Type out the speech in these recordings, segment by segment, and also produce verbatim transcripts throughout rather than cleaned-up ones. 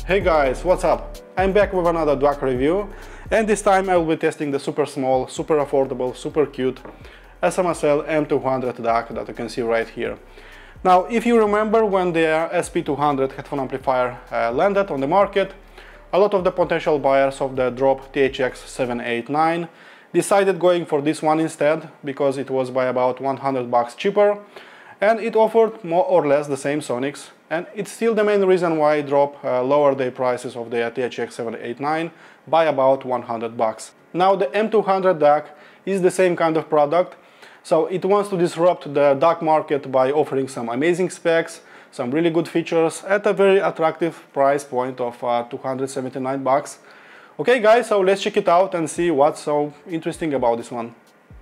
Hey guys, what's up? I'm back with another D A C review, and this time I will be testing the super small, super affordable, super cute S M S L M two hundred D A C that you can see right here. Now, if you remember when the S P two hundred headphone amplifier uh, landed on the market, a lot of the potential buyers of the Drop T H X seven eight nine decided going for this one instead, because it was by about one hundred bucks cheaper, and it offered more or less the same sonics, and it's still the main reason why Drop uh, lowered the prices of the T H X seven eight nine by about one hundred bucks. Now the M two hundred D A C is the same kind of product, so it wants to disrupt the D A C market by offering some amazing specs, some really good features at a very attractive price point of uh, two hundred seventy-nine bucks. Okay guys, so let's check it out and see what's so interesting about this one.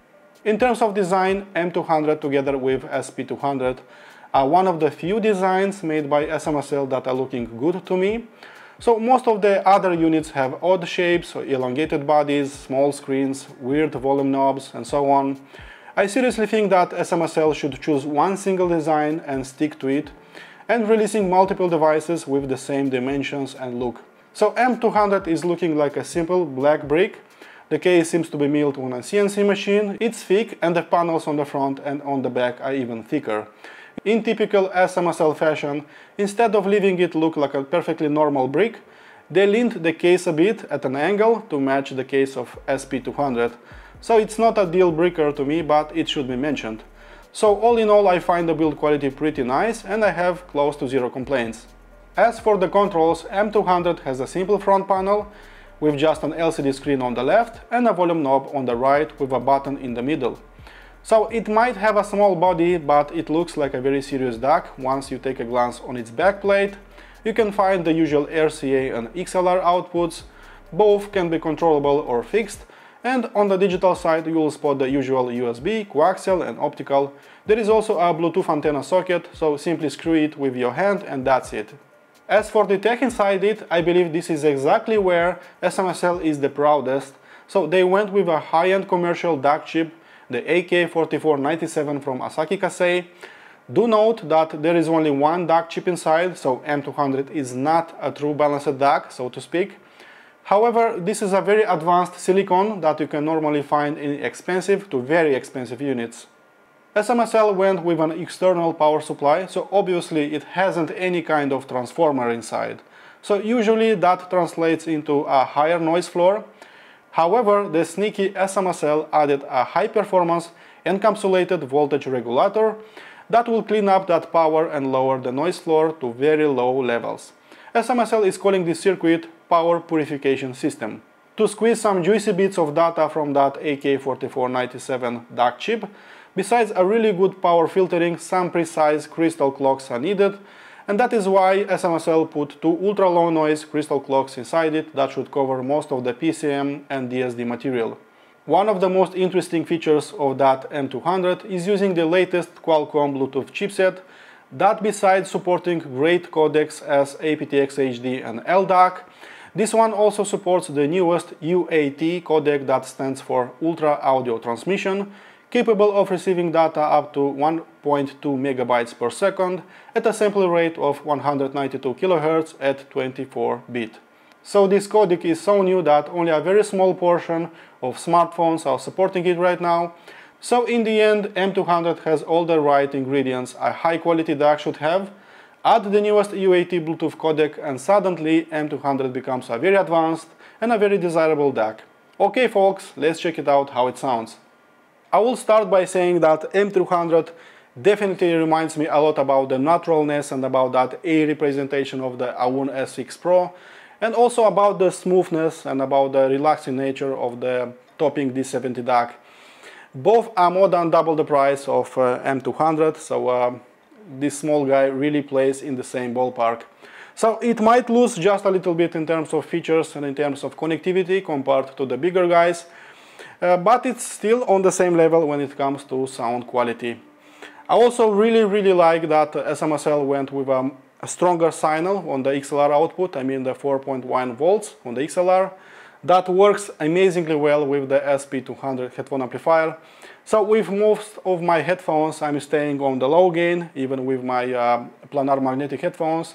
In terms of design, M two hundred together with S P two hundred are one of the few designs made by S M S L that are looking good to me. So most of the other units have odd shapes, elongated bodies, small screens, weird volume knobs, and so on. I seriously think that S M S L should choose one single design and stick to it, and releasing multiple devices with the same dimensions and look. So M two hundred is looking like a simple black brick. The case seems to be milled on a C N C machine, it's thick, and the panels on the front and on the back are even thicker. In typical S M S L fashion, instead of leaving it look like a perfectly normal brick, they leaned the case a bit at an angle to match the case of S P two hundred. So it's not a deal breaker to me, but it should be mentioned. So all in all, I find the build quality pretty nice, and I have close to zero complaints. As for the controls, M two hundred has a simple front panel with just an L C D screen on the left and a volume knob on the right with a button in the middle. So it might have a small body, but it looks like a very serious D A C once you take a glance on its backplate. You can find the usual R C A and X L R outputs, both can be controllable or fixed, and on the digital side you will spot the usual U S B, coaxial and optical. There is also a Bluetooth antenna socket, so simply screw it with your hand and that's it. As for the tech inside it, I believe this is exactly where S M S L is the proudest. So they went with a high-end commercial D A C chip, the A K forty-four ninety-seven from Asahi Kasei. Do note that there is only one D A C chip inside, so M two hundred is not a true balanced D A C, so to speak. However, this is a very advanced silicon that you can normally find in expensive to very expensive units. S M S L went with an external power supply, so obviously it hasn't any kind of transformer inside. So usually that translates into a higher noise floor. However, the sneaky S M S L added a high-performance encapsulated voltage regulator that will clean up that power and lower the noise floor to very low levels. S M S L is calling this circuit Power Purification System. To squeeze some juicy bits of data from that A K forty-four ninety-seven D A C chip, besides a really good power filtering, some precise crystal clocks are needed, and that is why S M S L put two ultra-low noise crystal clocks inside it that should cover most of the P C M and D S D material. One of the most interesting features of that M two hundred is using the latest Qualcomm Bluetooth chipset that, besides supporting great codecs as A P T X H D and L D A C, this one also supports the newest U A T codec that stands for Ultra Audio Transmission, capable of receiving data up to one point two megabytes per second at a sample rate of one hundred ninety-two kilohertz at twenty-four bit. So this codec is so new that only a very small portion of smartphones are supporting it right now. So in the end, M two hundred has all the right ingredients a high-quality D A C should have. Add the newest U A T Bluetooth codec and suddenly M two hundred becomes a very advanced and a very desirable D A C. Okay folks, let's check it out how it sounds. I will start by saying that M two hundred definitely reminds me a lot about the naturalness and about that airy presentation of the Awun S six Pro, and also about the smoothness and about the relaxing nature of the Topping D seventy D A C. Both are more than double the price of uh, M two hundred, so uh, this small guy really plays in the same ballpark. So it might lose just a little bit in terms of features and in terms of connectivity compared to the bigger guys, uh, but it's still on the same level when it comes to sound quality. I also really really like that S M S L went with um, a stronger signal on the X L R output, I mean the four point one volts on the X L R. That works amazingly well with the S P two hundred headphone amplifier. So with most of my headphones I'm staying on the low gain, even with my uh, planar magnetic headphones,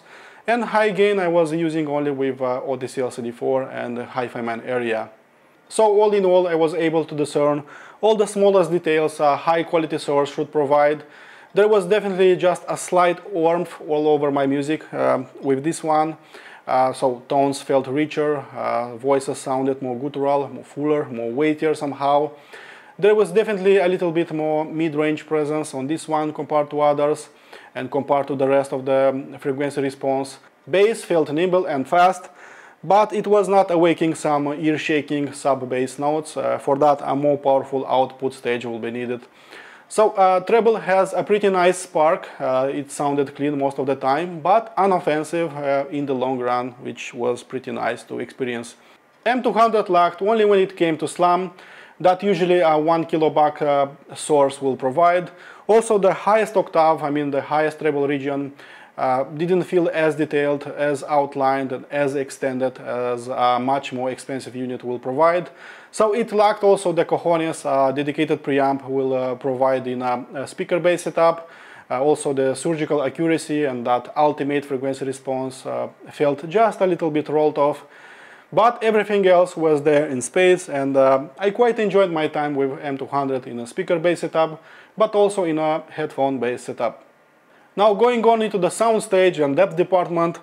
And high gain I was using only with uh, Odyssey L C D four and Hi-Fi Man area. So all in all, I was able to discern all the smallest details a high quality source should provide. There was definitely just a slight warmth all over my music um, with this one. Uh, so tones felt richer, uh, voices sounded more guttural, more fuller, more weightier somehow. There was definitely a little bit more mid-range presence on this one compared to others and compared to the rest of the frequency response. Bass felt nimble and fast, but it was not awaking some ear-shaking sub-bass notes. Uh, for that, a more powerful output stage will be needed. So uh, treble has a pretty nice spark. Uh, it sounded clean most of the time, but unoffensive uh, in the long run, which was pretty nice to experience. M two hundred lagged only when it came to slam, that usually a one kilobuck uh, source will provide. Also the highest octave, I mean the highest treble region, uh, didn't feel as detailed, as outlined and as extended as a much more expensive unit will provide. So it lacked also the cojones a dedicated preamp will uh, provide in a, a speaker base setup. Uh, also the surgical accuracy and that ultimate frequency response uh, felt just a little bit rolled off. But everything else was there in spades, and uh, I quite enjoyed my time with M two hundred in a speaker base setup, but also in a headphone base setup. Now going on into the soundstage and depth department,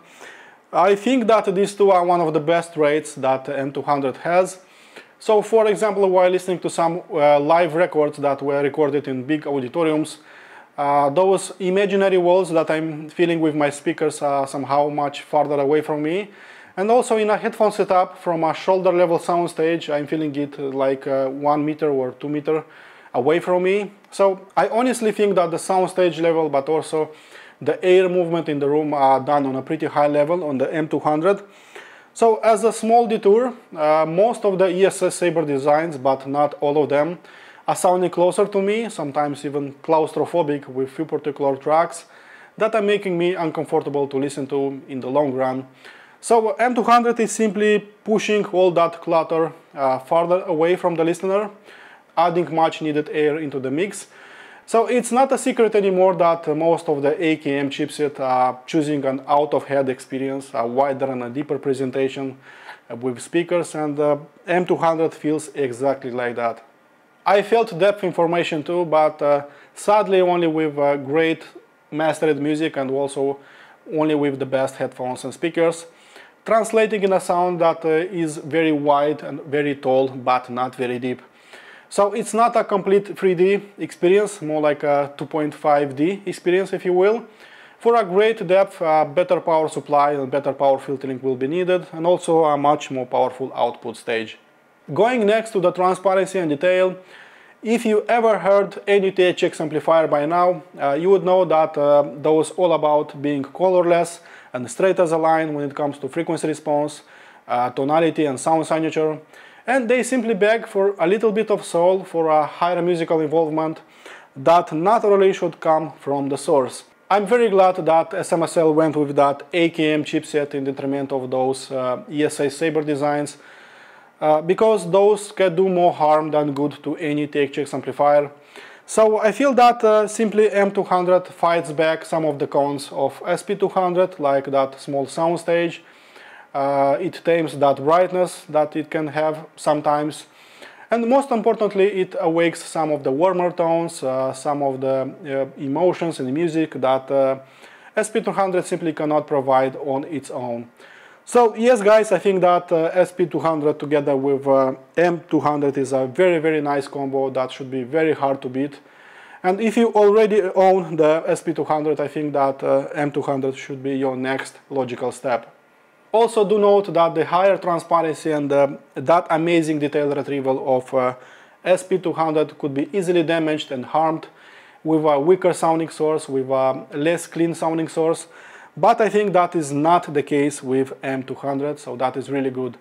I think that these two are one of the best rates that M two hundred has. So for example, while listening to some uh, live records that were recorded in big auditoriums, uh, those imaginary walls that I'm feeling with my speakers are somehow much farther away from me. And also in a headphone setup from a shoulder level soundstage, I'm feeling it like uh, one meter or two meter away from me. So I honestly think that the soundstage level, but also the air movement in the room are done on a pretty high level on the M two hundred. So as a small detour, uh, most of the E S S Sabre designs, but not all of them, are sounding closer to me, sometimes even claustrophobic with few particular tracks that are making me uncomfortable to listen to in the long run. So M two hundred is simply pushing all that clutter uh, farther away from the listener, adding much needed air into the mix. So it's not a secret anymore that uh, most of the A K M chipset are choosing an out-of-head experience, a wider and a deeper presentation uh, with speakers, and uh, M two hundred feels exactly like that. I felt depth information too, but uh, sadly only with uh, great mastered music and also only with the best headphones and speakers, translating in a sound that uh, is very wide and very tall, but not very deep. So it's not a complete three D experience, more like a two point five D experience, if you will. For a great depth, a better power supply and better power filtering will be needed, and also a much more powerful output stage. Going next to the transparency and detail, if you ever heard any T H X amplifier by now, uh, you would know that uh, those all about being colorless and straight as a line when it comes to frequency response, uh, tonality and sound signature, and they simply beg for a little bit of soul, for a higher musical involvement that naturally should come from the source. I'm very glad that S M S L went with that A K M chipset in detriment of those uh, E S A Sabre designs, uh, because those can do more harm than good to any T H X amplifier. So I feel that uh, simply M two hundred fights back some of the cons of S P two hundred, like that small soundstage. Uh, it tames that brightness that it can have sometimes. And most importantly, it awakes some of the warmer tones, uh, some of the uh, emotions in the music that uh, S P two hundred simply cannot provide on its own. So yes guys, I think that uh, S P two hundred together with uh, M two hundred is a very very nice combo that should be very hard to beat. And if you already own the S P two hundred, I think that uh, M two hundred should be your next logical step. Also do note that the higher transparency and uh, that amazing detail retrieval of uh, S P two hundred could be easily damaged and harmed with a weaker sounding source, with a less clean sounding source. But I think that is not the case with M two hundred, so that is really good.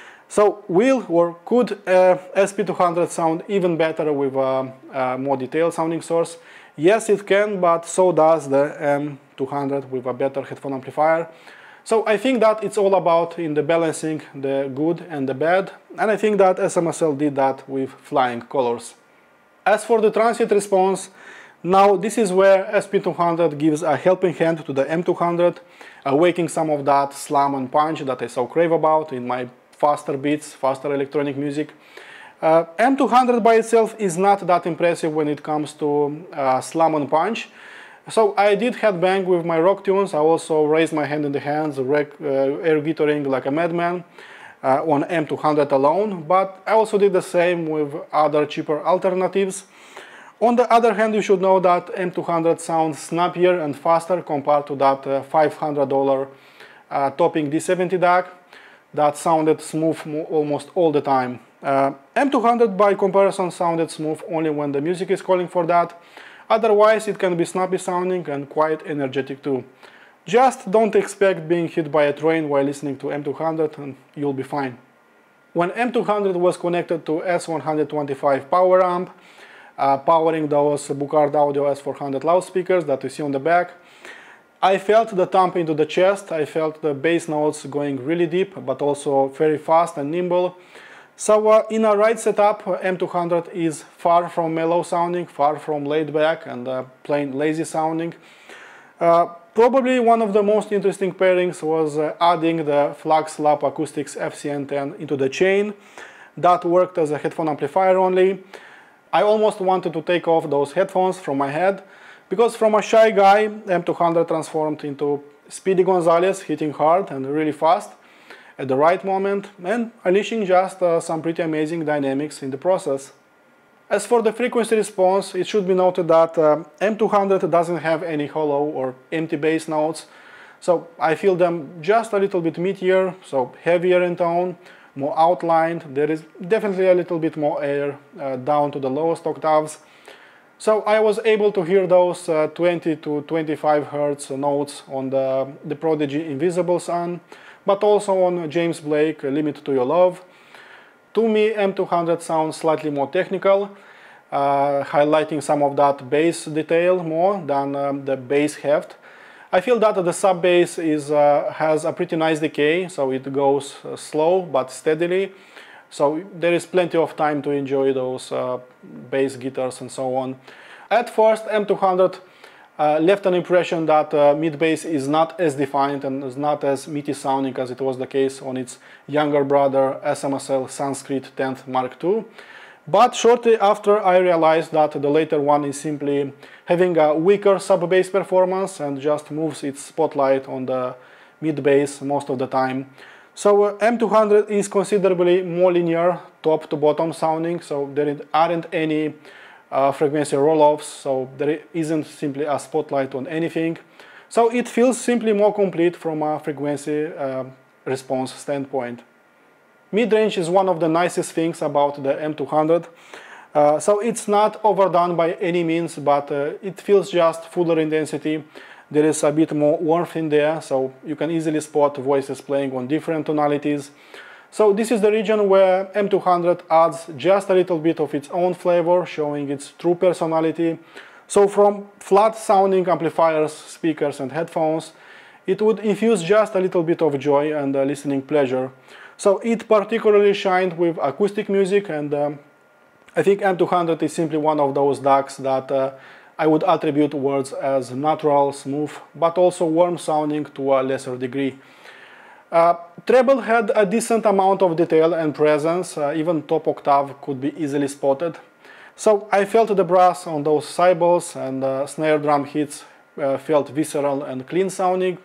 So will or could uh, S P two hundred sound even better with a, a more detailed sounding source? Yes, it can, but so does the M two hundred with a better headphone amplifier. So I think that it's all about in the balancing the good and the bad, and I think that S M S L did that with flying colors. As for the transient response, Now this is where S P two hundred gives a helping hand to the M two hundred, awakening some of that slam and punch that I so crave about in my faster beats, faster electronic music. Uh, M two hundred by itself is not that impressive when it comes to uh, slam and punch. So I did headbang with my rock tunes. I also raised my hand in the hands, rec, uh, air guitaring like a madman uh, on M two hundred alone, but I also did the same with other cheaper alternatives. On the other hand, you should know that M two hundred sounds snappier and faster compared to that uh, five hundred dollar uh, topping D seventy D A C that sounded smooth almost all the time. Uh, M two hundred by comparison sounded smooth only when the music is calling for that. Otherwise, it can be snappy sounding and quite energetic too. Just don't expect being hit by a train while listening to M two hundred and you'll be fine. When M two hundred was connected to S one twenty-five power amp, uh, powering those Bucard Audio S four hundred loudspeakers that you see on the back, I felt the thump into the chest. I felt the bass notes going really deep, but also very fast and nimble. So uh, in a right setup, uh, M two hundred is far from mellow sounding, far from laid back and uh, plain lazy sounding. Uh, probably one of the most interesting pairings was uh, adding the Flux Lab Acoustics F C N ten into the chain. That worked as a headphone amplifier only. I almost wanted to take off those headphones from my head, because from a shy guy, M two hundred transformed into Speedy Gonzales, hitting hard and really fast at the right moment, and unleashing just uh, some pretty amazing dynamics in the process. As for the frequency response, it should be noted that uh, M two hundred doesn't have any hollow or empty bass notes, so I feel them just a little bit meatier, so heavier in tone, more outlined. There is definitely a little bit more air uh, down to the lowest octaves. So I was able to hear those uh, twenty to twenty-five hertz notes on the, the Prodigy Invisible Sun, but also on James Blake, Limit to Your Love. To me, M two hundred sounds slightly more technical, uh, highlighting some of that bass detail more than um, the bass heft. I feel that the sub bass is, uh, has a pretty nice decay, so it goes uh, slow but steadily. So there is plenty of time to enjoy those uh, bass guitars and so on. At first, M two hundred Uh, left an impression that uh, mid bass is not as defined and is not as meaty sounding as it was the case on its younger brother S M S L Sanskrit tenth Mark two. But shortly after, I realized that the later one is simply having a weaker sub bass performance and just moves its spotlight on the mid bass most of the time. So uh, M two hundred is considerably more linear top to bottom sounding, so there aren't any Uh, frequency roll-offs, so there isn't simply a spotlight on anything. So it feels simply more complete from a frequency uh, response standpoint. Mid-range is one of the nicest things about the M two hundred. Uh, so it's not overdone by any means, but uh, it feels just fuller in density. There is a bit more warmth in there, so you can easily spot voices playing on different tonalities. So this is the region where M two hundred adds just a little bit of its own flavor, showing its true personality. So from flat sounding amplifiers, speakers and headphones, it would infuse just a little bit of joy and uh, listening pleasure. So it particularly shined with acoustic music, and um, I think M two hundred is simply one of those D A Cs that uh, I would attribute words as natural, smooth, but also warm sounding to a lesser degree. Uh, treble had a decent amount of detail and presence, uh, even top octave could be easily spotted. So I felt the brass on those cymbals, and uh, snare drum hits uh, felt visceral and clean sounding.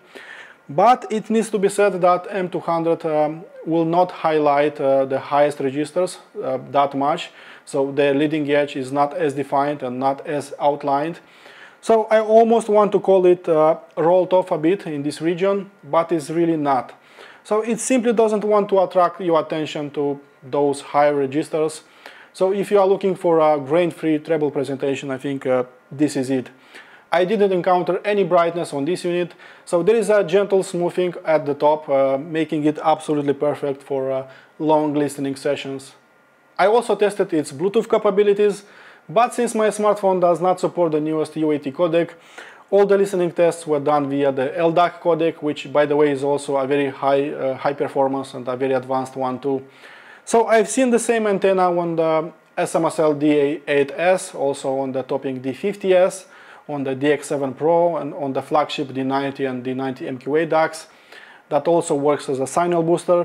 But it needs to be said that M two hundred um, will not highlight uh, the highest registers uh, that much, so their leading edge is not as defined and not as outlined. So I almost want to call it uh, rolled off a bit in this region, but it's really not. So it simply doesn't want to attract your attention to those high registers. So if you are looking for a grain-free treble presentation, I think uh, this is it. I didn't encounter any brightness on this unit, so there is a gentle smoothing at the top, uh, making it absolutely perfect for uh, long listening sessions. I also tested its Bluetooth capabilities, but since my smartphone does not support the newest U A T codec, all the listening tests were done via the L D A C codec, which by the way is also a very high, uh, high performance and a very advanced one too. So I've seen the same antenna on the S M S L D A eight S, also on the topping D fifty S, on the D X seven Pro, and on the flagship D ninety and D ninety M Q A D A Cs. That also works as a signal booster.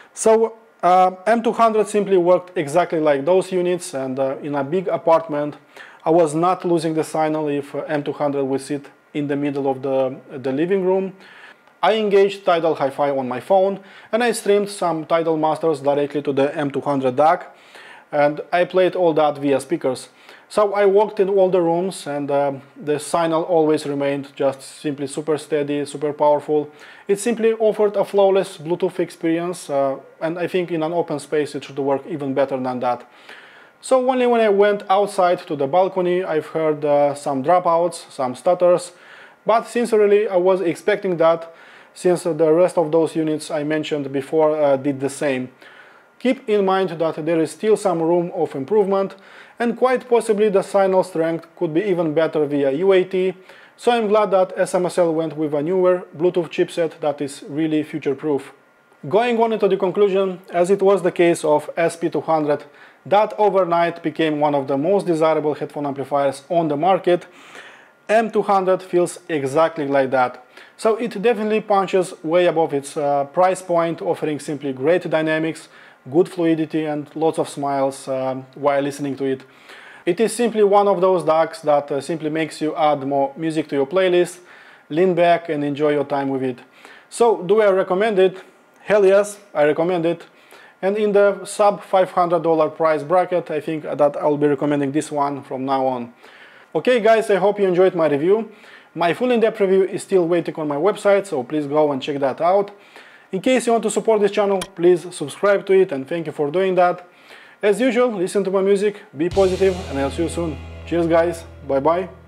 So uh, M two hundred simply worked exactly like those units, and uh, in a big apartment I was not losing the signal if uh, M two hundred would sit in the middle of the, the living room. I engaged Tidal Hi-Fi on my phone and I streamed some Tidal Masters directly to the M two hundred D A C, and I played all that via speakers. So I walked in all the rooms, and uh, the signal always remained just simply super steady, super powerful. It simply offered a flawless Bluetooth experience, uh, and I think in an open space it should work even better than that. So only when I went outside to the balcony I've heard uh, some dropouts, some stutters, but sincerely I was expecting that, since the rest of those units I mentioned before uh, did the same. Keep in mind that there is still some room of improvement, and quite possibly the signal strength could be even better via U A T, so I'm glad that S M S L went with a newer Bluetooth chipset that is really future-proof. Going on into the conclusion, as it was the case of S P two hundred, that overnight became one of the most desirable headphone amplifiers on the market, M two hundred feels exactly like that. So it definitely punches way above its uh, price point, offering simply great dynamics, good fluidity, and lots of smiles uh, while listening to it. It is simply one of those D A Cs that uh, simply makes you add more music to your playlist, lean back and enjoy your time with it. So, do I recommend it? Hell yes, I recommend it. And in the sub five hundred dollar price bracket, I think that I'll be recommending this one from now on. Okay guys, I hope you enjoyed my review. My full in-depth review is still waiting on my website, so please go and check that out. In case you want to support this channel, please subscribe to it, and thank you for doing that. As usual, listen to my music, be positive, and I'll see you soon. Cheers guys, bye bye.